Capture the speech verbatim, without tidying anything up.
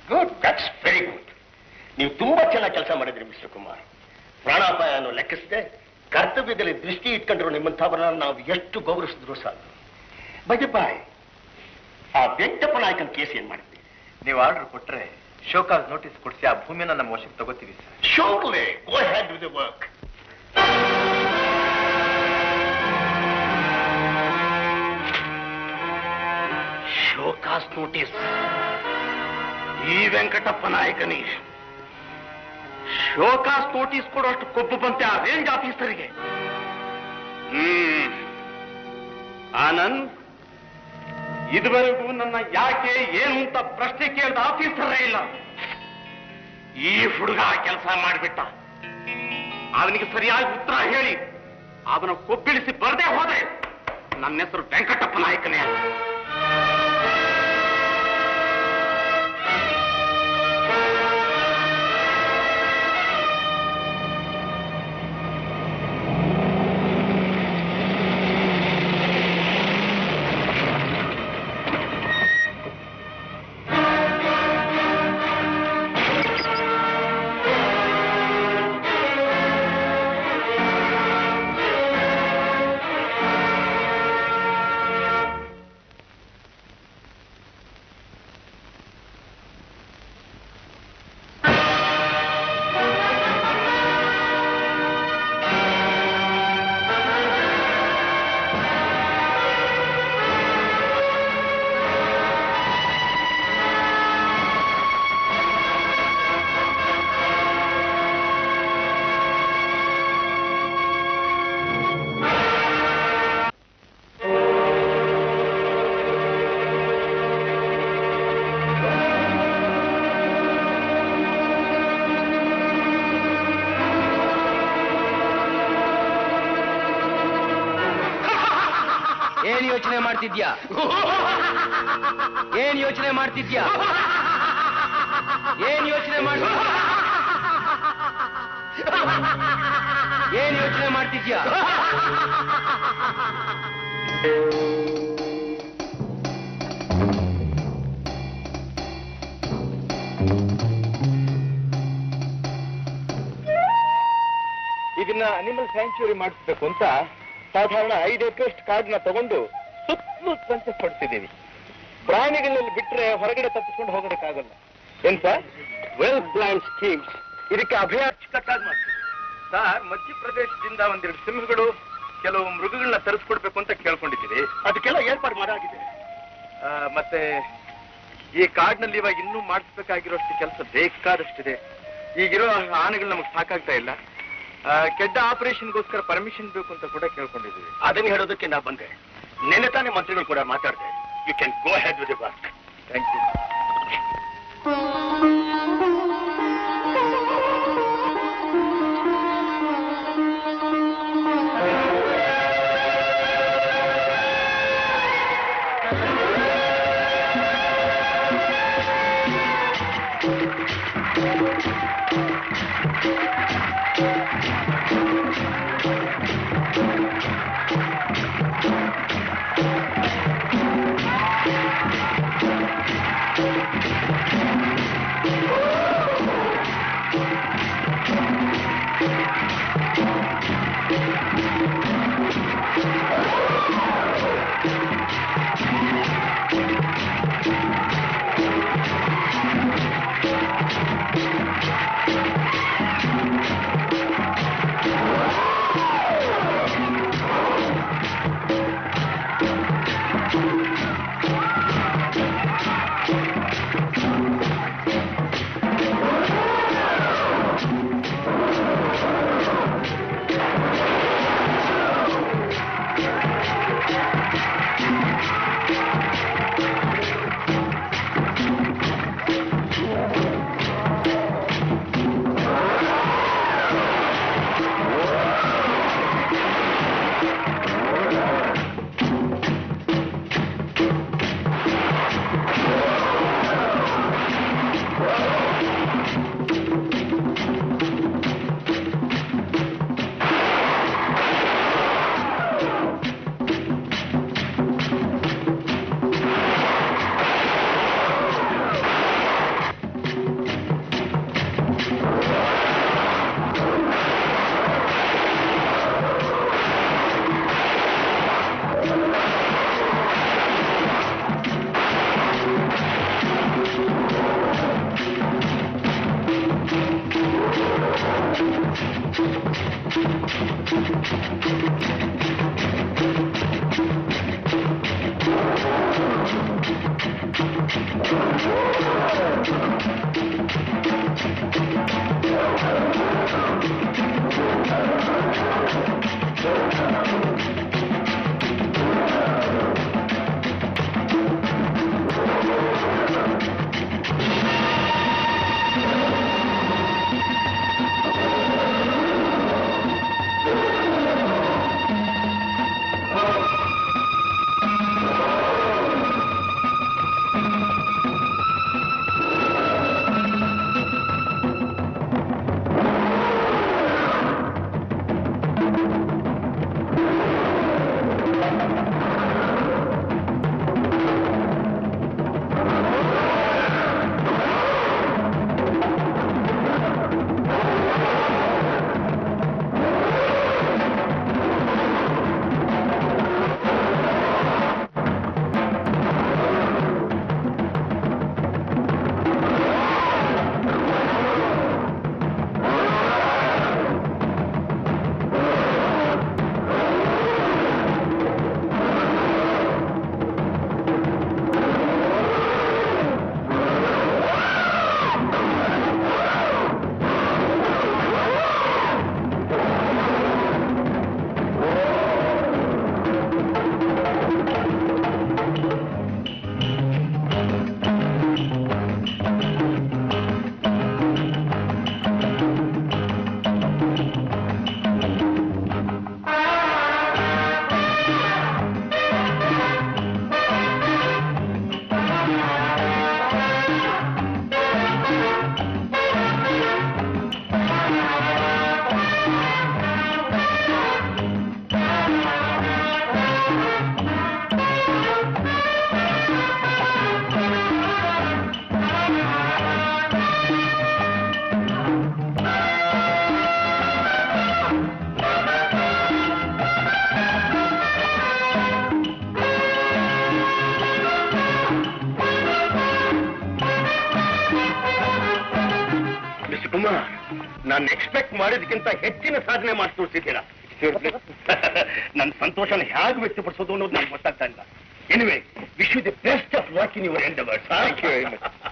Good, that's very good. ನೀವು ತುಂಬಾ ಚೆನ್ನಾಗಿ ಕೆಲಸ ಮಾಡಿದ್ರಿ ಮಿಸ್ಟರ್ ಕುಮಾರ್. ಪ್ರಾಣಾಪಾಯವನ್ನು ಲೆಕ್ಕಿಸದೆ ಕರ್ತವ್ಯದಲ್ಲಿ ದೃಷ್ಟಿ ಇಟ್ಕೊಂಡಿರೋ ನಿಮ್ಮಂಥವ್ರನ್ನ ನಾವು ಎಷ್ಟು ಗೌರವಿಸಿದ್ರು ಸಾಕು. ಬಜೆ ಬಾಯ್, ಆ ವೆಂಕಟಪ್ಪ ನಾಯಕನ ಕೇಸ್ ಏನ್ ಮಾಡಿದ್ವಿ? ನೀವು ಆರ್ಡರ್ ಕೊಟ್ರೆ ಶೋಕಾಸ್ ನೋಟಿಸ್ ಕೊಡಿಸಿ ಆ ಭೂಮಿಯನ್ನ ನಮ್ಮ ವಶಕ್ಕೆ ತಗೋತೀವಿ sir. Surely, go ahead with the work. Show cause notice ಈ ವೆಂಕಟಪ್ಪ ನಾಯಕನಿಗೆ ಶೋಕಾಸ್ ನೋಟಿಸ್ ಕೊಡೋಷ್ಟು ಕೊಬ್ಬು ಬಂತೆ ಆ ರೇಂಜ್ ಆಫೀಸರ್ಗೆ. ಹ್ಮ್ ಆನಂದ್, ಇದುವರೆಗೂ ನನ್ನ ಯಾಕೆ ಏನು ಅಂತ ಪ್ರಶ್ನೆ ಕೇಳಿದ ಆಫೀಸರೇ ಇಲ್ಲ. ಈ ಹುಡುಗ ಕೆಲಸ ಮಾಡಿಬಿಟ್ಟ. ಅವನಿಗೆ ಸರಿಯಾಗಿ ಉತ್ತರ ಹೇಳಿ ಅವನ ಕೊಬ್ಬಿಳಿಸಿ ಬರದೆ ಹೋದೆ ನನ್ನ ಹೆಸರು ವೆಂಕಟಪ್ಪ ನಾಯಕನೇ. ಏನ್ ಯೋಚನೆ ಮಾಡ್ತಿದ್ಯಾ? ಏನ್ ಯೋಚನೆ ಮಾಡ್ತಿದ್ಯಾ? ಏನ್ ಯೋಚನೆ ಮಾಡ್ ಏನ್ ಯೋಚನೆ ಮಾಡ್ತಿದ್ಯಾ? ಇದನ್ನ ಅನಿಮಲ್ ಸ್ಯಾಂಕ್ಚುರಿ ಮಾಡಿಸ್ಬೇಕು ಅಂತ ಸಾಧಾರಣ ಐದು ಎಕರೆಷ್ಟು ಕಾಡನ್ನ ತಗೊಂಡು ಸುತ್ತಲೂ ಸಂಚೆ ಪಡಿಸಿದ್ದೀವಿ. ಪ್ರಾಣಿಗಳಲ್ಲಿ ಬಿಟ್ರೆ ಹೊರಗಡೆ ತಪ್ಪಿಸ್ಕೊಂಡು ಹೋಗೋದಕ್ಕಾಗಲ್ಲ. ಏನ್ ಸರ್? Well plan schemes. ಇದಕ್ಕೆ ಅಭಯ ಅಚ್ಚುಕಟ್ಟಾಗಿ ಮಾಡ್ತೀವಿ ಸರ್. ಮಧ್ಯಪ್ರದೇಶದಿಂದ ಒಂದೆರಡು ಸಿಂಹಗಳು ಕೆಲವು ಮೃಗಗಳನ್ನ ತರಿಸ್ಕೊಡ್ಬೇಕು ಅಂತ ಕೇಳ್ಕೊಂಡಿದ್ದೀವಿ. ಅದಕ್ಕೆಲ್ಲ ಏರ್ಪಾಡು ಮಾಡಾಗಿದೆ. ಮತ್ತೆ ಈ ಕಾಡಿನಲ್ಲಿ ಇವಾಗ ಇನ್ನೂ ಮಾಡಿಸ್ಬೇಕಾಗಿರೋಷ್ಟು ಕೆಲಸ ಬೇಕಾದಷ್ಟಿದೆ. ಈಗಿರೋ ಆನೆಗಳು ನಮಗೆ ಸಾಕಾಗ್ತಾ ಇಲ್ಲ. ಕೆಡ್ಡ ಆಪರೇಷನ್ಗೋಸ್ಕರ ಪರ್ಮಿಷನ್ ಬೇಕು ಅಂತ ಕೂಡ ಕೇಳ್ಕೊಂಡಿದ್ದೀವಿ. ಅದನ್ನ ಹೇಳೋದಕ್ಕೆ ನಾ ಬಂದೆ. ನೆನ್ನೆ ತಾನೇ ಮಂತ್ರಿಗಳು ಕೂಡ ಮಾತಾಡಿದೆ. You can go head with the work. Thank you. Kumar, ನಾನು ಎಕ್ಸ್ಪೆಕ್ಟ್ ಮಾಡಿದಕ್ಕಿಂತ ಹೆಚ್ಚಿನ ಸಾಧನೆ ಮಾಡಿ ತೋರಿಸಿದ್ದೀರಾ. ನನ್ನ ಸಂತೋಷನ ಹೇಗೆ ವ್ಯಕ್ತಪಡಿಸೋದು ಅನ್ನೋದು ನಂಗೆ ಗೊತ್ತಾಗ್ತಾ ಇಲ್ಲ. Anyway, wish you the best of luck in your endeavours. Thank you very much.